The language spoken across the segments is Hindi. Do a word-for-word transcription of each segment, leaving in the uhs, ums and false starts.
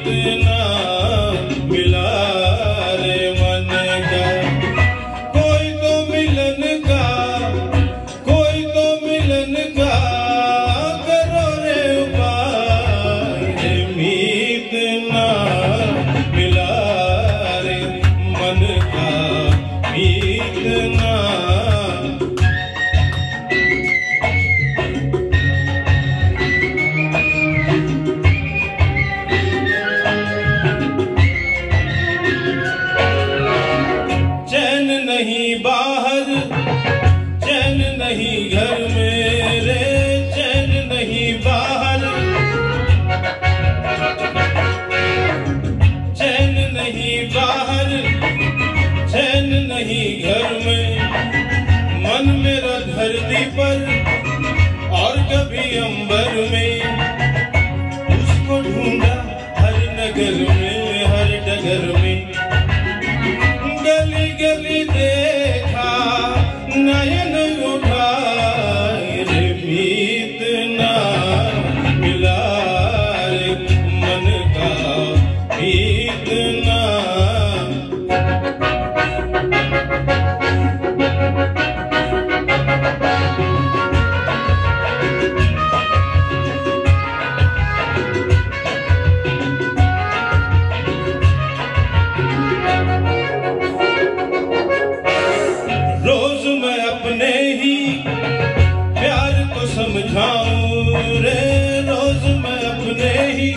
ना मिला रे मन का। कोई तो मिलन का, कोई तो मिलन का करो रे उपाय रे। मीत ना मिला रे मन का, मीत ना। चैन नहीं बाहर, चैन नहीं घर मेरे, चैन नहीं बाहर, चैन नहीं बाहर, चैन नहीं घर में। मन मेरा धरती पर और कभी अंबर में, उसको ढूंढा हर नगर में, हर डगर में। गली गली देखा नयन उठाए रे। मीत ना मिला रे मन का, मीत ना। रोज मैं अपने ही प्यार को समझाऊं रे, रोज मैं अपने ही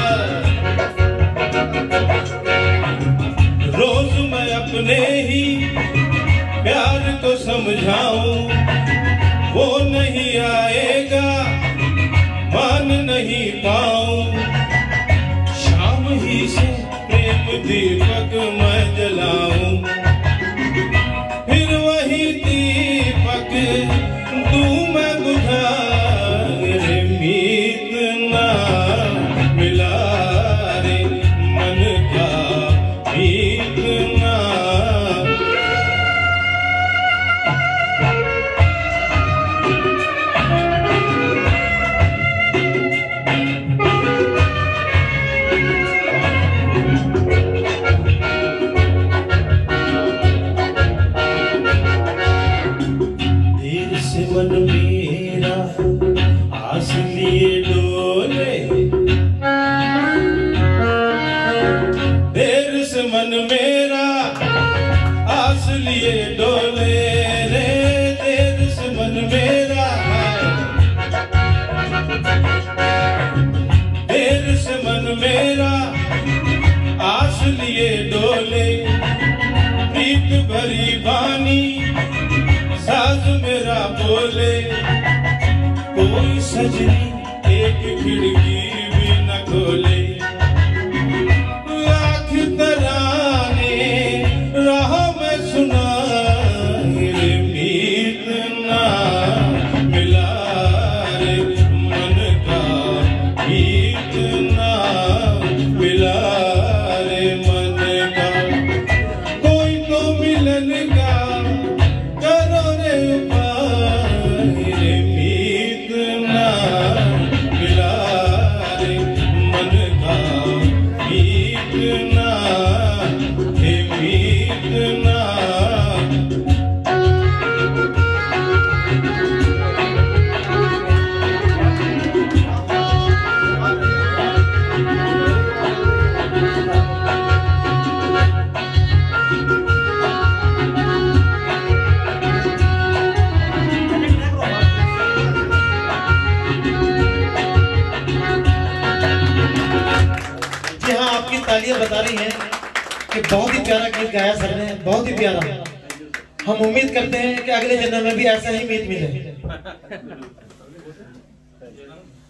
रोज मैं अपने ही प्यार को समझाऊं। वो नहीं आएगा मान नहीं पाऊं। शाम ही से प्रेम दीपक मैं जलाऊं, फिर वही दीपक तू मैं बुझा रे। मीत ना मिला रे मन का, मीत ना। देर से मन मेरा आस लिए डोले, देर से मन मेरा आस लिए डोले रे। देर से मन मेरा, देर से मन मेरा आस लिए डोले। प्रीत भरी बानी साज मेरा बोले, कोई सजनी एक खिड़की भी न खोले। लाख तराने राह में सुना रे। मीत ना मिला रे मन का, मीत ना मिला रे मन का। कोई तो मिलन का करो रे उपाय रे। मीत ना मिला रे मन का, मीत ना, हे मीत ना। जी हाँ, आपकी तालियां बता रही हैं कि बहुत ही प्यारा गीत गाया सर ने, बहुत ही प्यारा। हम उम्मीद करते हैं कि अगले जन्म में भी ऐसा ही गीत मिले।